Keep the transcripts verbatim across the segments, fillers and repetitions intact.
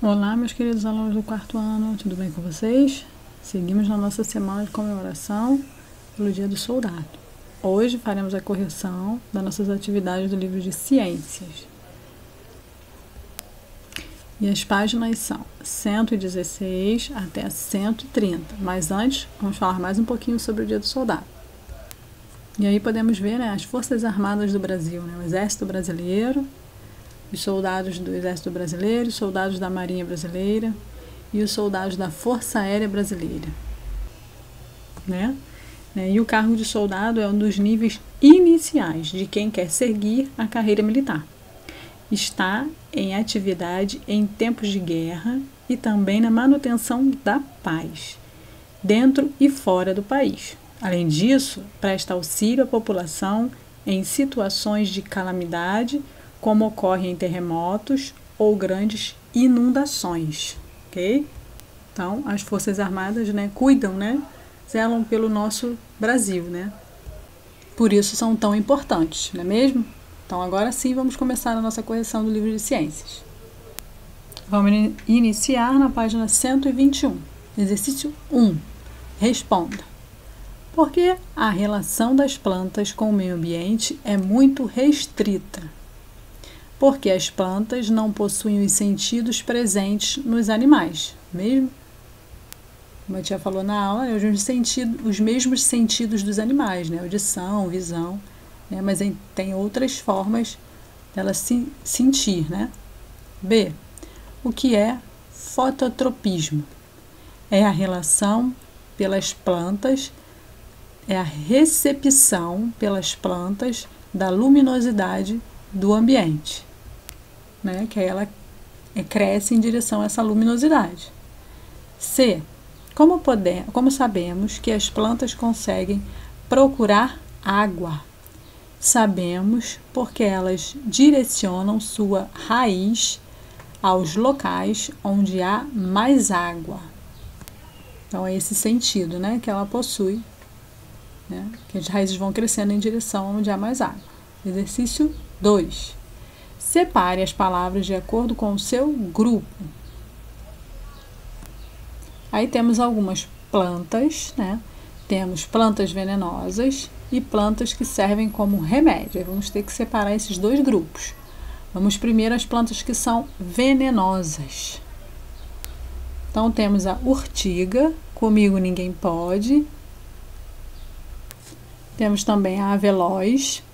Olá, meus queridos alunos do quarto ano, tudo bem com vocês? Seguimos na nossa semana de comemoração pelo Dia do Soldado. Hoje faremos a correção das nossas atividades do livro de Ciências. E as páginas são cento e dezesseis até cento e trinta, mas antes vamos falar mais um pouquinho sobre o Dia do Soldado. E aí podemos ver, né, as Forças Armadas do Brasil, né, o Exército Brasileiro, os soldados do Exército Brasileiro, os soldados da Marinha Brasileira e os soldados da Força Aérea Brasileira. Né? E o cargo de soldado é um dos níveis iniciais de quem quer seguir a carreira militar. Está em atividade em tempos de guerra e também na manutenção da paz, dentro e fora do país. Além disso, presta auxílio à população em situações de calamidade, como ocorre em terremotos ou grandes inundações, ok? Então, as Forças Armadas, né, cuidam, né, zelam pelo nosso Brasil, né? Por isso são tão importantes, não é mesmo? Então, agora sim, vamos começar a nossa correção do livro de Ciências. Vamos iniciar na página cento e vinte e um. Exercício um. Responda. Por que a relação das plantas com o meio ambiente é muito restrita? Porque as plantas não possuem os sentidos presentes nos animais, mesmo? Como a tia falou na aula, né, os, sentido, os mesmos sentidos dos animais, né, audição, visão, né, mas tem outras formas dela se sentir, né? B. O que é fototropismo? É a relação pelas plantas, é a recepção pelas plantas da luminosidade do ambiente. Né, que aí ela cresce em direção a essa luminosidade. C. Como, poder, como sabemos que as plantas conseguem procurar água? Sabemos porque elas direcionam sua raiz aos locais onde há mais água. Então, é esse sentido, né, que ela possui, né, que as raízes vão crescendo em direção onde há mais água. Exercício dois. Separe as palavras de acordo com o seu grupo. Aí temos algumas plantas, né? Temos plantas venenosas e plantas que servem como remédio. Aí vamos ter que separar esses dois grupos. Vamos primeiro às plantas que são venenosas. Então temos a urtiga, comigo ninguém pode. Temos também a avelós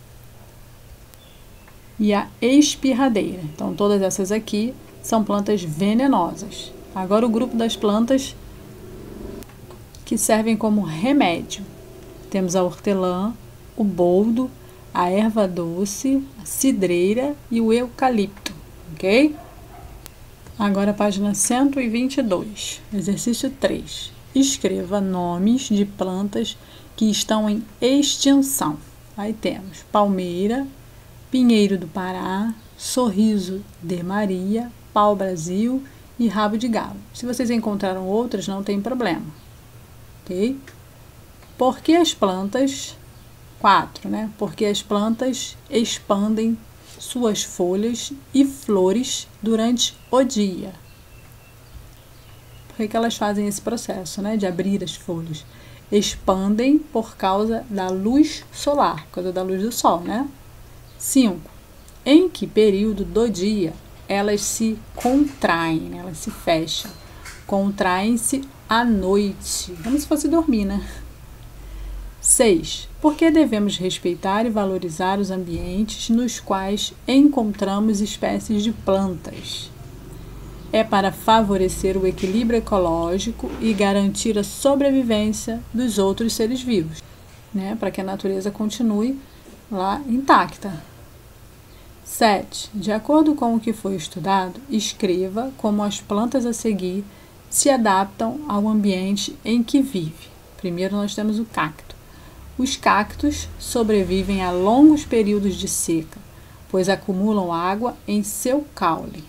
e a espirradeira. Então, todas essas aqui são plantas venenosas. Agora, o grupo das plantas que servem como remédio. Temos a hortelã, o boldo, a erva doce, a cidreira e o eucalipto, ok? Agora, a página cento e vinte e dois. Exercício três. Escreva nomes de plantas que estão em extinção. Aí temos palmeira, pinheiro do Pará, sorriso de Maria, pau-brasil e rabo de galo. Se vocês encontraram outras, não tem problema, ok? Porque as plantas, quatro, né? Porque as plantas expandem suas folhas e flores durante o dia. Por que que elas fazem esse processo, né, de abrir as folhas? Expandem por causa da luz solar, por causa da luz do sol, né? cinco. Em que período do dia elas se contraem, né? Elas se fecham? Contraem-se à noite, como se fosse dormir, né? seis. Por que devemos respeitar e valorizar os ambientes nos quais encontramos espécies de plantas? É para favorecer o equilíbrio ecológico e garantir a sobrevivência dos outros seres vivos, né? Para que a natureza continue lá intacta. sete. De acordo com o que foi estudado, escreva como as plantas a seguir se adaptam ao ambiente em que vive. Primeiro nós temos o cacto. Os cactos sobrevivem a longos períodos de seca, pois acumulam água em seu caule.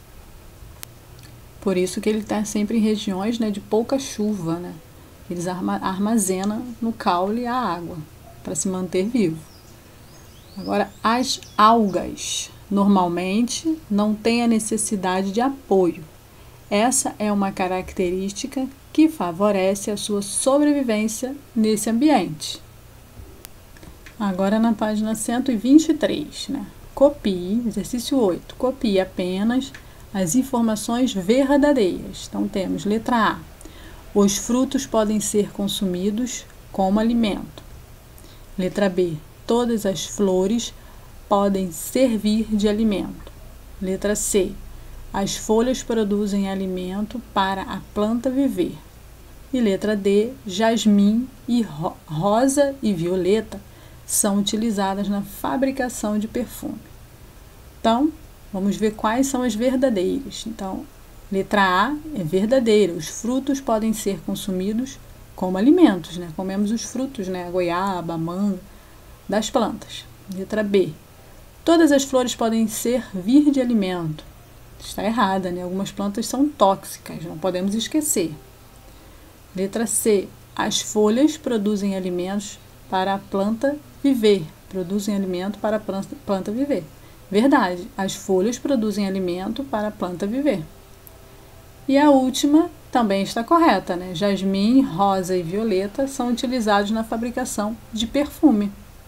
Por isso que ele está sempre em regiões, né, de pouca chuva, né? Eles armazenam no caule a água para se manter vivo. Agora, as algas normalmente não têm a necessidade de apoio, Essa é uma característica que favorece a sua sobrevivência nesse ambiente. Agora na página cento e vinte e três, né? Copie, exercício oito, copie apenas as informações verdadeiras. Então temos letra A, os frutos podem ser consumidos como alimento. Letra B, todas as flores podem servir de alimento. Letra C, as folhas produzem alimento para a planta viver. E letra D, jasmim e ro- rosa e violeta são utilizadas na fabricação de perfume. Então, vamos ver quais são as verdadeiras. Então, letra A é verdadeira. Os frutos podem ser consumidos como alimentos, né? Comemos os frutos, né? A goiaba, a manga, das plantas. Letra B. Todas as flores podem servir de alimento. Está errada, né? Algumas plantas são tóxicas, não podemos esquecer. Letra C. As folhas produzem alimentos para a planta viver. Produzem alimento para a planta, planta viver. Verdade, as folhas produzem alimento para a planta viver. E a última também está correta, né? Jasmim, rosa e violeta são utilizados na fabricação de perfume.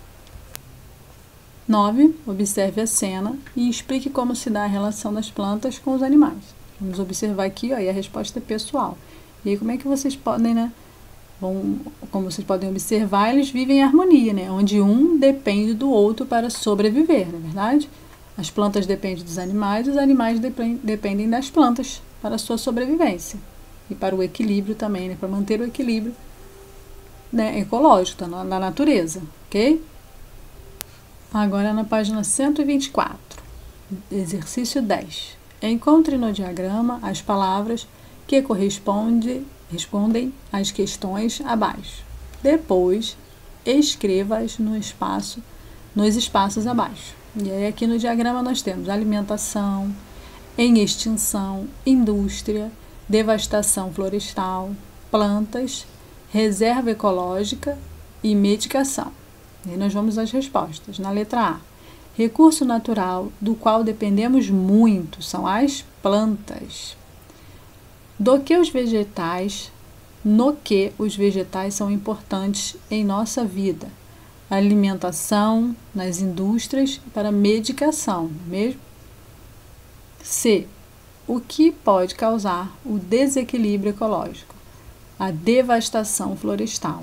nove. Observe a cena e explique como se dá a relação das plantas com os animais. Vamos observar aqui, ó, e a resposta é pessoal. E aí como é que vocês podem, né? Bom, como vocês podem observar, eles vivem em harmonia, né? Onde um depende do outro para sobreviver, não é verdade? As plantas dependem dos animais, os animais dependem das plantas para a sua sobrevivência. E para o equilíbrio também, né? Para manter o equilíbrio, né, ecológico na, na natureza, ok? Agora na página cento e vinte e quatro, exercício dez. Encontre no diagrama as palavras que correspondem respondem às questões abaixo. Depois, escreva-as no espaço, nos espaços abaixo. E aí aqui no diagrama nós temos alimentação, em extinção, indústria, devastação florestal, plantas, reserva ecológica e medicação. E aí nós vamos às respostas. Na letra A, recurso natural do qual dependemos muito são as plantas. Do que os vegetais, no que os vegetais são importantes em nossa vida. Alimentação, nas indústrias, para medicação, não é mesmo? C. O que pode causar o desequilíbrio ecológico? A devastação florestal.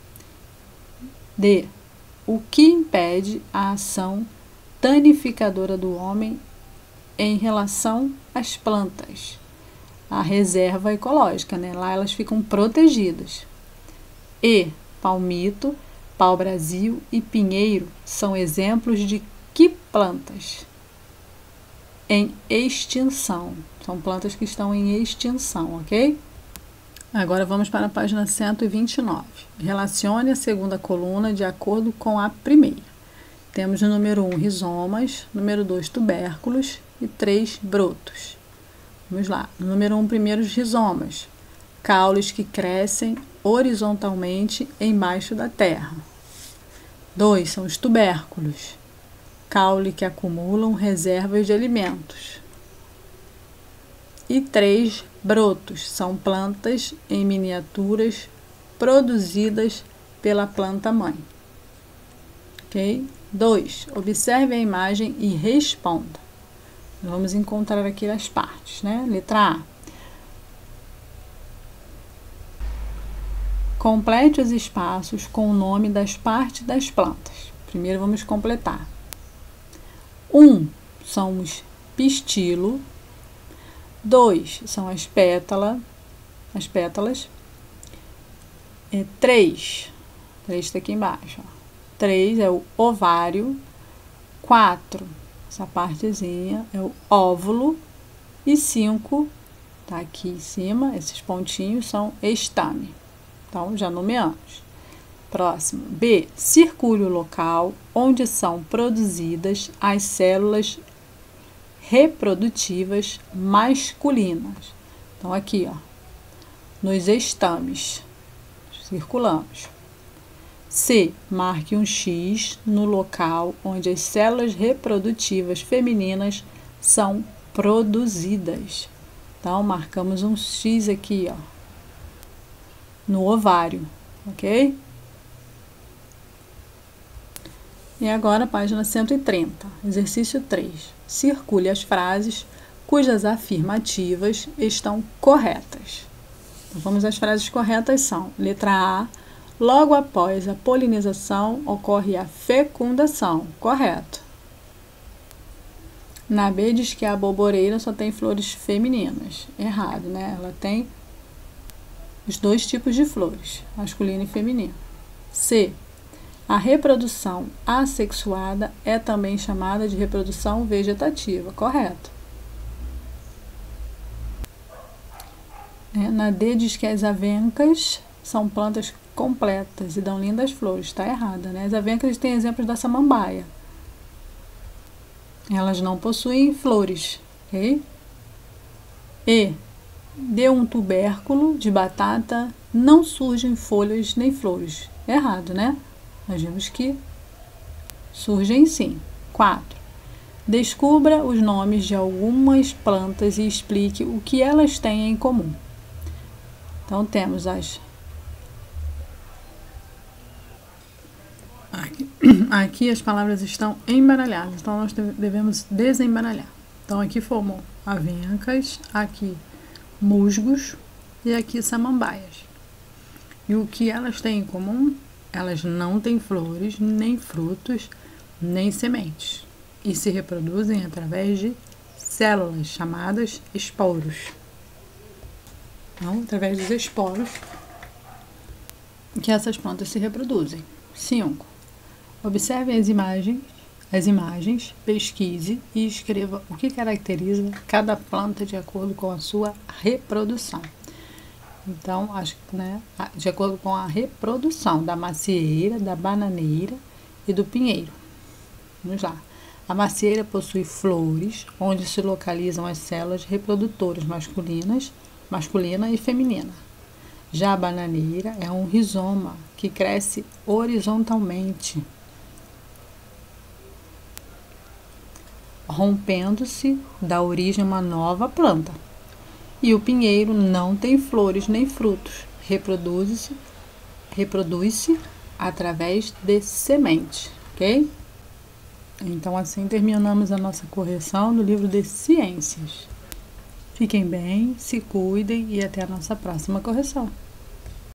D. O que impede a ação danificadora do homem em relação às plantas? A reserva ecológica, né? Lá elas ficam protegidas. E. Palmito, pau-brasil e pinheiro são exemplos de que plantas? Em extinção. São plantas que estão em extinção, ok? Agora vamos para a página cento e vinte e nove. Relacione a segunda coluna de acordo com a primeira. Temos no número um rizomas, número dois tubérculos e três brotos. Vamos lá. No número um, primeiro os rizomas. Caules que crescem horizontalmente embaixo da terra. dois são os tubérculos. Caule que acumulam reservas de alimentos. E três brotos são plantas em miniaturas produzidas pela planta mãe. Ok? dois. Observe a imagem e responda. Vamos encontrar aqui as partes, né? Letra A. Complete os espaços com o nome das partes das plantas. Primeiro vamos completar. um são os pistilo. dois são as pétalas. As pétalas. É, três. três está aqui embaixo. três é o ovário. quatro, essa partezinha é o óvulo. E cinco, tá aqui em cima, esses pontinhos são estame. Então, já nomeamos. Próximo. B. Circule o local onde são produzidas as células reprodutivas masculinas. Então, aqui, ó, nos estames. Circulamos. C. Marque um X no local onde as células reprodutivas femininas são produzidas. Então, marcamos um X aqui, ó, no ovário, ok? E agora, página cento e trinta, exercício três. Circule as frases cujas afirmativas estão corretas. Então, vamos às frases corretas são: letra A, logo após a polinização ocorre a fecundação. Correto. Na B diz que a aboboreira só tem flores femininas. Errado, né? Ela tem os dois tipos de flores, masculina e feminina. C, a reprodução assexuada é também chamada de reprodução vegetativa. Correto. Na D diz que as avencas são plantas completas e dão lindas flores. Está errada, né? As avencas têm exemplos da samambaia. Elas não possuem flores, ok? E, de um tubérculo de batata não surgem folhas nem flores. Errado, né? Nós vimos que surgem sim. quatro. Descubra os nomes de algumas plantas e explique o que elas têm em comum. Então, temos as... Aqui, aqui as palavras estão embaralhadas, então nós devemos desembaralhar. Então, aqui formou avencas, aqui musgos e aqui samambaias. E o que elas têm em comum? Elas não têm flores, nem frutos, nem sementes. E se reproduzem através de células chamadas esporos. Então, através dos esporos que essas plantas se reproduzem. cinco. Observe as imagens, as imagens, pesquise e escreva o que caracteriza cada planta de acordo com a sua reprodução. Então, acho que, né, de acordo com a reprodução da macieira, da bananeira e do pinheiro. Vamos lá. A macieira possui flores, onde se localizam as células reprodutoras masculinas, masculina e feminina. Já a bananeira é um rizoma que cresce horizontalmente, rompendo-se da origem uma nova planta. E o pinheiro não tem flores nem frutos, reproduz-se reproduz-se através de semente, ok? Então, assim terminamos a nossa correção do livro de Ciências. Fiquem bem, se cuidem e até a nossa próxima correção.